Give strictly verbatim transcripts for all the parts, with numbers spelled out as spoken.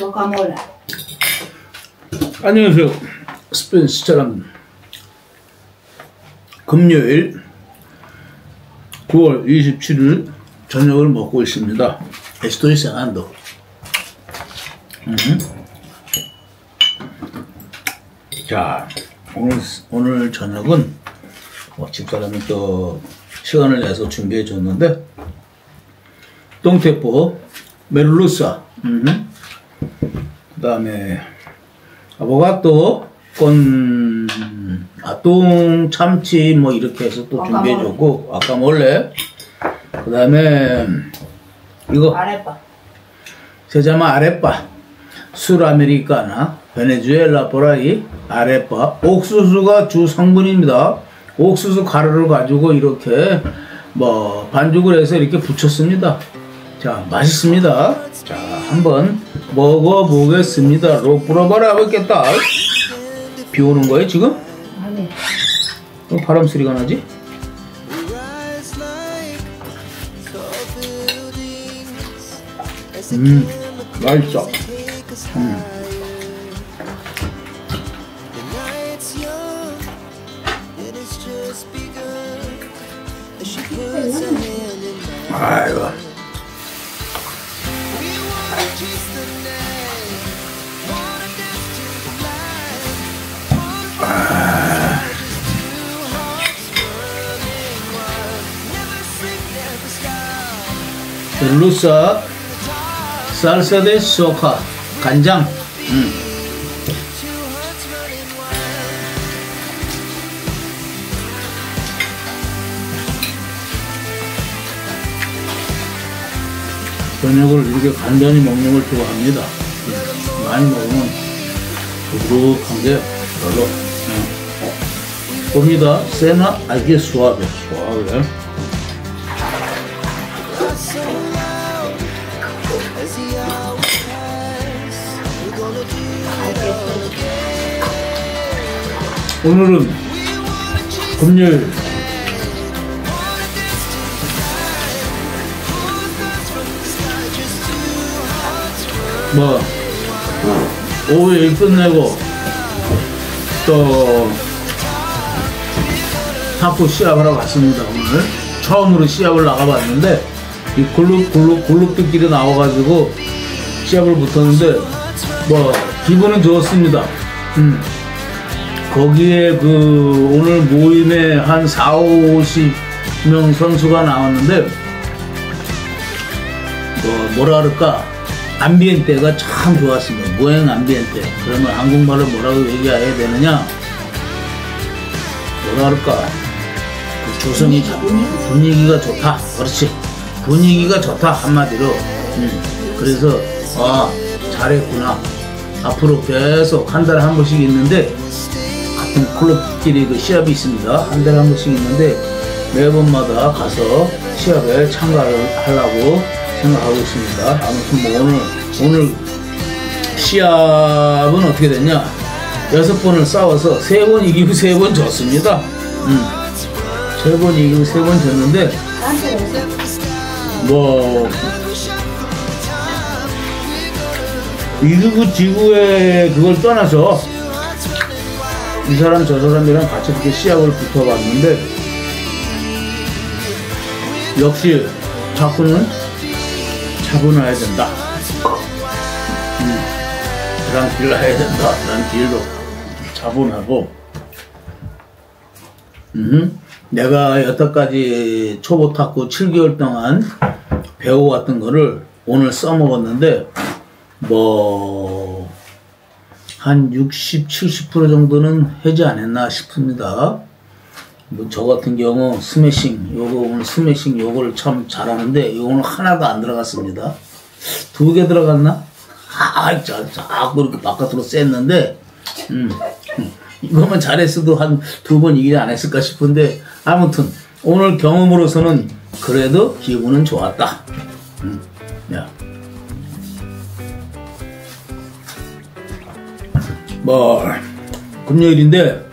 guacamole. 안녕하세요. 스페인스 사람. 금요일 구월 이십칠일 저녁을 먹고 있습니다. Estoy cenando. 자, 오늘 오늘 저녁은 뭐 집사람이 또 시간을 내서 준비해 줬는데 똥테포, 메룰루사, 그 다음에 아보가토, 건, 아똥, 참치 뭐 이렇게 해서 또 준비해 줬고 아까몰레, 그 다음에 이거 아레빠. 세자마 아레빠, 술 아메리카나, 베네수엘라 보라이 아레빠. 옥수수가 주 성분입니다. 옥수수 가루를 가지고 이렇게 뭐 반죽을 해서 이렇게 부쳤습니다. 자, 맛있습니다. 자, 한번 먹어보겠습니다. 로프로바라 먹겠다. 비 오는 거예요 지금? 아니. 어, 바람 소리가 나지? 음, 맛있어. 음. 아이고. 아. 멜루사 살사 데 소카 간장. 음. 저녁을 이렇게 간단히 먹는 걸 좋아합니다. 음. 많이 먹으면 부드럽한 게 별로. 음. 봅니다. 세나 알게 수아베 수아베. 오늘은 금요일 뭐 오후에 일 끝내고 또 탁구 시합하러 갔습니다. 오늘 처음으로 시합을 나가봤는데 이 글룹 글룹 글룹들끼리 나와가지고 시합을 붙었는데 뭐 기분은 좋았습니다. 음. 거기에 그 오늘 모임에 한 사오십 명 선수가 나왔는데 뭐 뭐라 그럴까 암비엔테가 참 좋았습니다. 모행 암비엔테. 그러면 한국말로 뭐라고 얘기해야 되느냐, 뭐라 그럴까 그 조성이 분위기가 좋다. 그렇지, 분위기가 좋다 한마디로. 음. 그래서 아 잘했구나. 앞으로 계속 한 달에 한 번씩 있는데 같은 클럽끼리 그 시합이 있습니다. 한 달에 한 번씩 있는데 매번마다 가서 시합에 참가를 하려고 생각하고 있습니다. 아무튼 뭐 오늘 오늘 시합은 어떻게 됐냐? 여섯 번을 싸워서 세 번 이기고 세 번 졌습니다. 음. 세 번 이기고 세 번 졌는데 뭐 이기고 지구에 그걸 떠나서 이 사람 저 사람이랑 같이 이렇게 시합을 붙어봤는데 역시 자꾸는 차분해야 된다. 음, 그런 길로 해야 된다. 그런 길로 차분하고. 음, 내가 여태까지 초보 탁구 칠 개월 동안 배워왔던 거를 오늘 써먹었는데 뭐 한 육십, 칠십 퍼센트 정도는 하지 않았나 싶습니다. 뭐 저 같은 경우 스매싱, 요거 오늘 스매싱 요거를 참 잘하는데 요거는 하나도 안 들어갔습니다. 두 개 들어갔나? 아, 자, 자꾸 이렇게 바깥으로 쐈는데, 음, 이거만 잘했어도 한 두 번 이기지 않았을까 싶은데, 아무튼 오늘 경험으로서는 그래도 기분은 좋았다. 음, 야. 뭐 금요일인데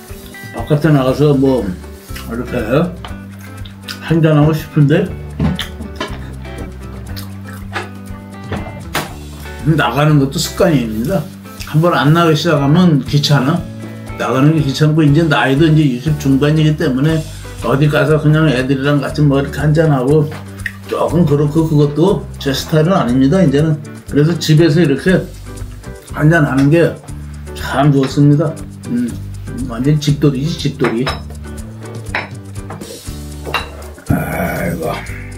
바깥에 나가서 뭐 이렇게 한잔하고 싶은데 나가는 것도 습관입니다. 한번 안 나가기 시작하면 귀찮아. 나가는 게 귀찮고 이제 나이도 이제 육십 중반이기 때문에 어디 가서 그냥 애들이랑 같이 뭐 이렇게 한잔하고 조금 그렇고 그것도 제 스타일은 아닙니다. 이제는 그래서 집에서 이렇게 한잔하는 게 참 좋습니다. 음, 완전 집돌이지 집돌이. 아이고.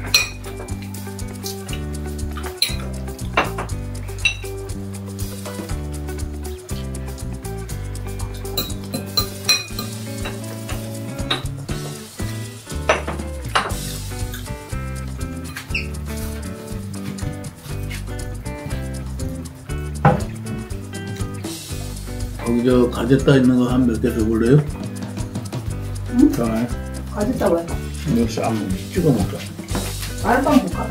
거기 저 가졌다 있는 거 한 몇 개 줘볼래요? 응? 자, 가졌다 왜? 역시 한번 찍어 먹자. 마른빵 볼까?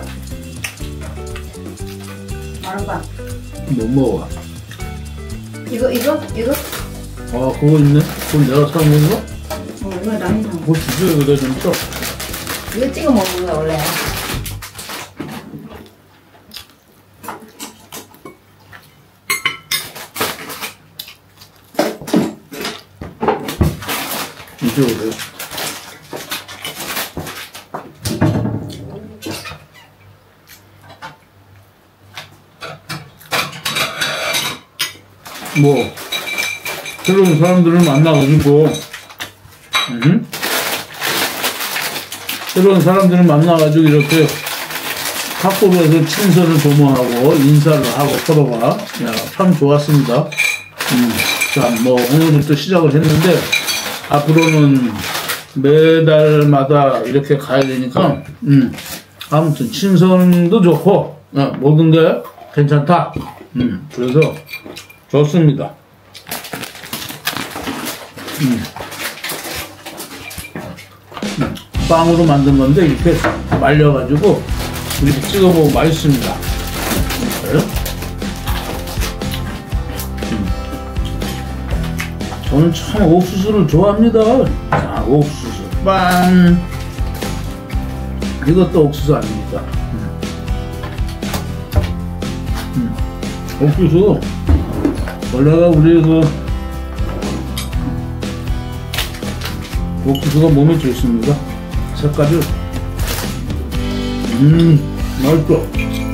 마른빵. 못 먹어. 이거 이거 이거? 아 그거 있네? 그건 내가 사 먹은 거? 어 이거 남이 사. 그거 주세요. 여기다 좀 써. 이거 찍어 먹는 거야 원래. 이쪽으로. 뭐 새로운 사람들을 만나가지고 음? 새로운 사람들을 만나가지고 이렇게 학교에서 친선을 도모하고 인사를 하고 서로가 야, 참 좋았습니다. 음, 자, 뭐 오늘부터 시작을 했는데 앞으로는 매달마다 이렇게 가야 되니까 음, 아무튼 친선도 좋고 어, 모든 게 괜찮다. 음, 그래서 좋습니다. 음. 음, 빵으로 만든 건데 이렇게 말려가지고 이렇게 찍어 먹으면 맛있습니다. 그래요? 음. 저는 참 옥수수를 좋아합니다. 자, 옥수수 빵. 이것도 옥수수 아닙니까? 음. 음. 옥수수 원래가 우리 그 옥수수가 몸에 좋습니다. 색깔이 음 맛있어.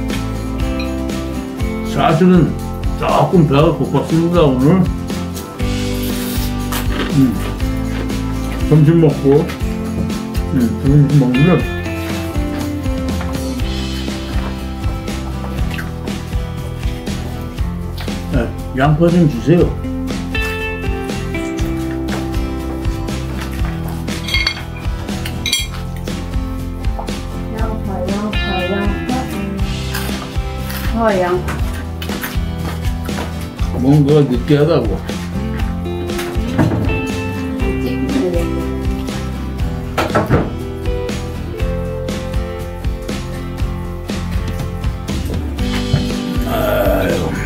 사실은 조금 배가 고팠습니다 오늘. 음. 점심 먹고 음, 점심 먹으면 네, 양파 좀 주세요. 양파 양파 양파. 어 양파. 뭔가 느끼하다고. 아유.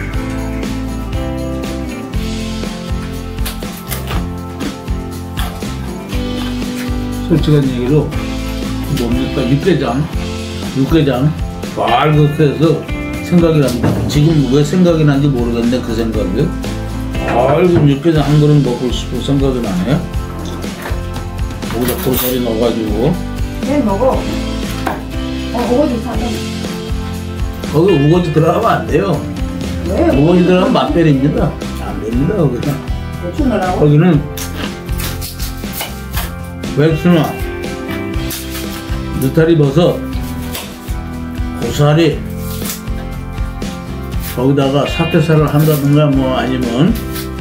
솔직한 얘기로 뭡니까 육개장 육개장 빨갛게 해서 생각이 납니다. 지금 왜 생각이 난지 모르겠네. 그 생각이 빨간 육개장 한 그릇 먹고 싶어 생각이 나네. 거기다 고사리 넣어가지고. 네 먹어. 어 우거지 사줘. 거기 우거지 들어가면 안 돼요. 왜? 우거지 들어가면 맛배립니다. 안 됩니다. 거기는 고추 넣으라고? 거기는 맥주나 느타리 버섯, 고사리, 거기다가 사태살을 한다든가 뭐 아니면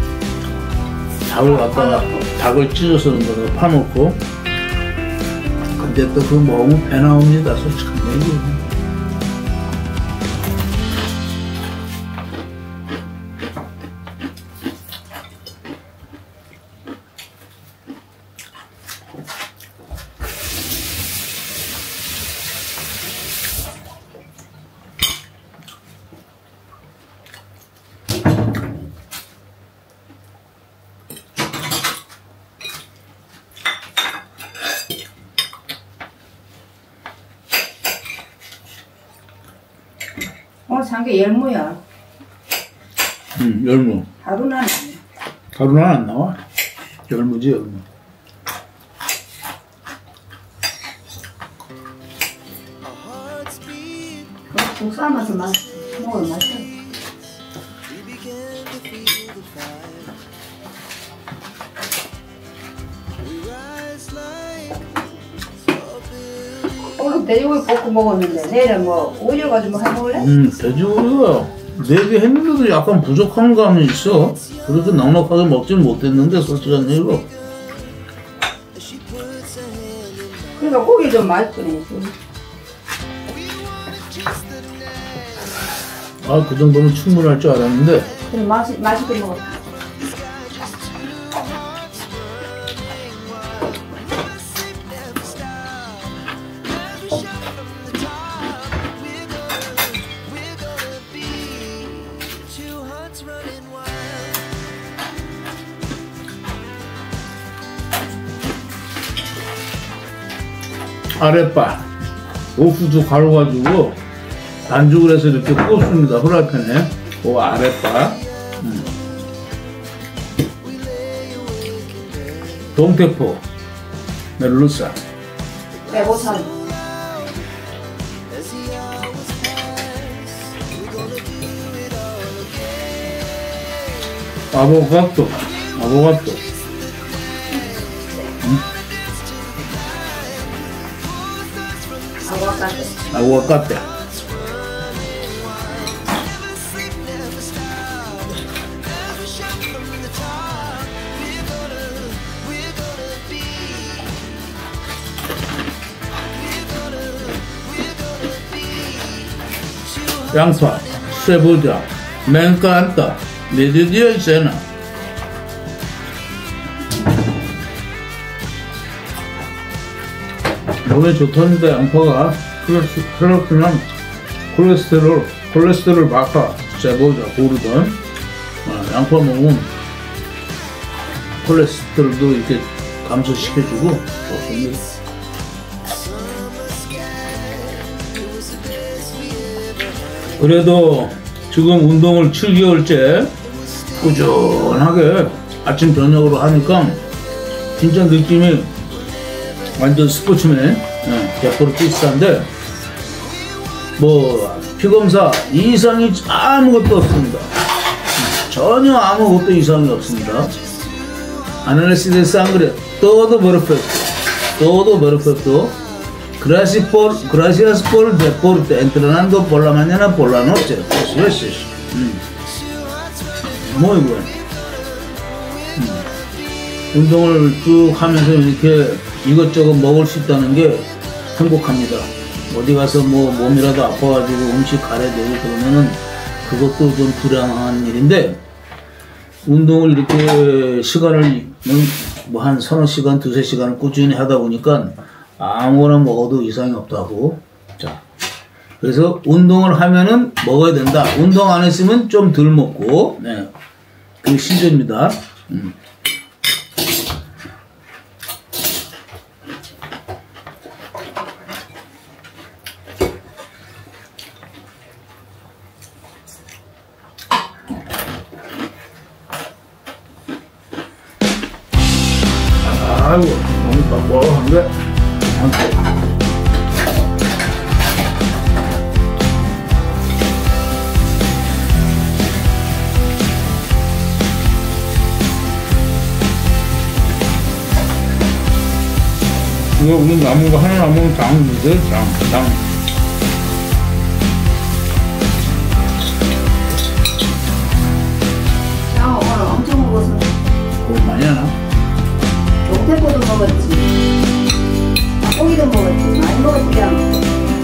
닭을 갖다가 닭을 찢어서 넣어서 파놓고. 근데 또 그거 먹으면 배 나옵니다. 솔직한 얘기. 어, 산게 열무야. 응, 열무. 하루는 안 해. 가루는 안 나와. 열무지, 열무. 그럼 국 삶아서 맛, 먹으면 맛있어. 오늘 돼지고기 볶고 먹었는데 내일은 뭐 오이를 가지고 해 먹을래? 음, 돼지고기가 네 개 했는데도 약간 부족한 감이 있어. 그래서 넉넉하게 먹지는 못했는데 솔직한 얘기로. 그러니까 고기 좀 맛있더니. 아, 그 정도면 충분할 줄 알았는데. 그래 맛이 맛있게 먹었다. 아랫바 오후도 갈아가지고 반죽을 해서 이렇게 꽂습니다. 후라이팬에. 그 아랫바. 음. 동태포 멜루사. 빼고살. 아보카도. 아보카도. 음. 아구아까테. 아구아까테. 양파, 세보자, 맨간다, 메디디어 세나. 몸에 좋다는데 양파가 혈압이나 콜레스테롤, 콜레스테롤 마카, 세보자, 고르던 어, 양파 먹으면 콜레스테롤도 이렇게 감소시켜주고 좋습니다. 그래도 지금 운동을 칠 개월째 꾸준하게 아침 저녁으로 하니까 진짜 느낌이 완전 스포츠맨 백 퍼센트 비슷한데 뭐 피검사 이상이 아무것도 없습니다. 전혀 아무것도 이상이 없습니다. Análisis de sangre todo perfecto, todo perfecto. Gracias por, gracias por el deporte, entrenando por la mañana, por la noche, dos veces. Mm. Muy bueno. 음. 운동을 쭉 하면서 이렇게 이것저것 먹을 수 있다는 게 행복합니다. 어디 가서 뭐 몸이라도 아파가지고 음식 가려되고 그러면은 그것도 좀 불안한 일인데 운동을 이렇게 시간을 뭐 한 서너 시간, 두세 시간을 꾸준히 하다 보니까 아무거나 먹어도 이상이 없다고. 자, 그래서 운동을 하면은 먹어야 된다. 운동 안 했으면 좀 덜 먹고, 네, 그 시조입니다. 음. 아이고, 너무 빡빡한데? 이거 오늘 남은 거 하나 남으면 장 주세요. 장, 장. 야, 오늘 엄청 먹었어. 그거 많이 하나? 동태포도 먹었지. 닭고기도 먹었지. 많이 먹었지, 그냥.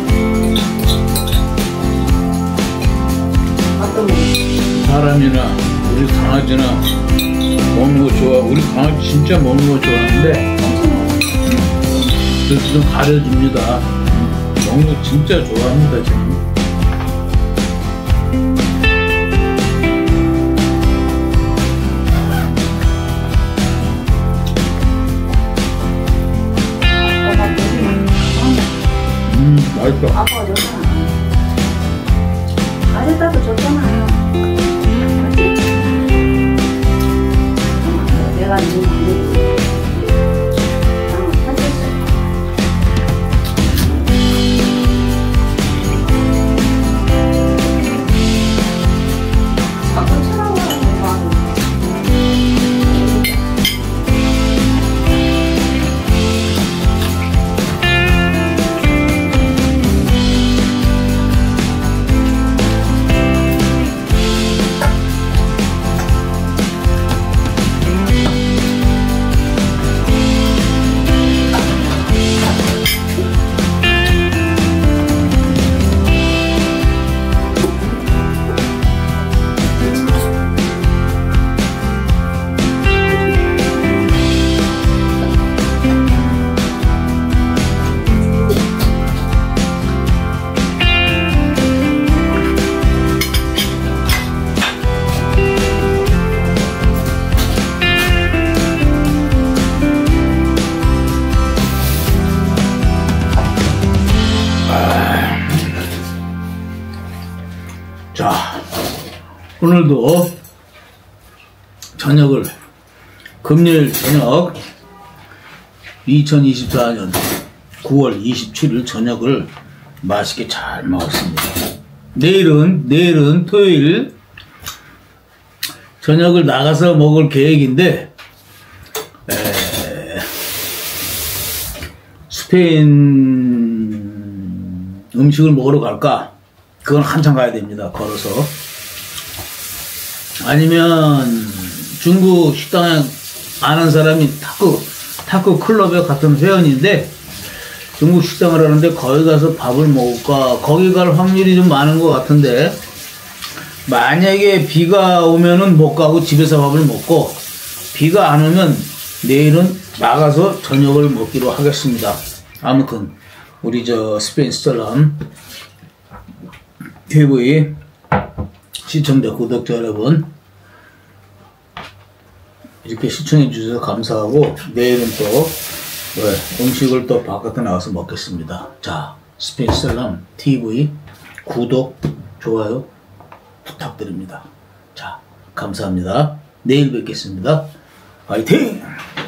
밥도 먹었지. 사람이나 우리 강아지나 먹는 거 좋아. 우리 강아지 진짜 먹는 거 좋아하는데 엄청 먹었지. 그래서 좀 가려줍니다. 먹는 거 진짜 좋아합니다, 지금. 맛있어. 아빠가 좋잖아. 아재 딸도 좋잖아. 맞지? 자, 오늘도 저녁을 금요일 저녁 이천이십사 년 구월 이십칠일 저녁을 맛있게 잘 먹었습니다. 내일은 내일은 토요일 저녁을 나가서 먹을 계획인데 에, 스페인 음식을 먹으러 갈까? 그건 한참 가야 됩니다. 걸어서. 아니면 중국 식당에 아는 사람이 탁구 탁구 클럽에 같은 회원인데 중국 식당을 하는데 거기 가서 밥을 먹을까? 거기 갈 확률이 좀 많은 것 같은데 만약에 비가 오면은 못 가고 집에서 밥을 먹고 비가 안 오면 내일은 나가서 저녁을 먹기로 하겠습니다. 아무튼 우리 저 스페인 스텔람 티비 시청자 구독자 여러분 이렇게 시청해 주셔서 감사하고 내일은 또 네, 음식을 또 바깥에 나가서 먹겠습니다. 자, 스페인 스텔람 티비 구독 좋아요 부탁드립니다. 자, 감사합니다. 내일 뵙겠습니다. 화이팅!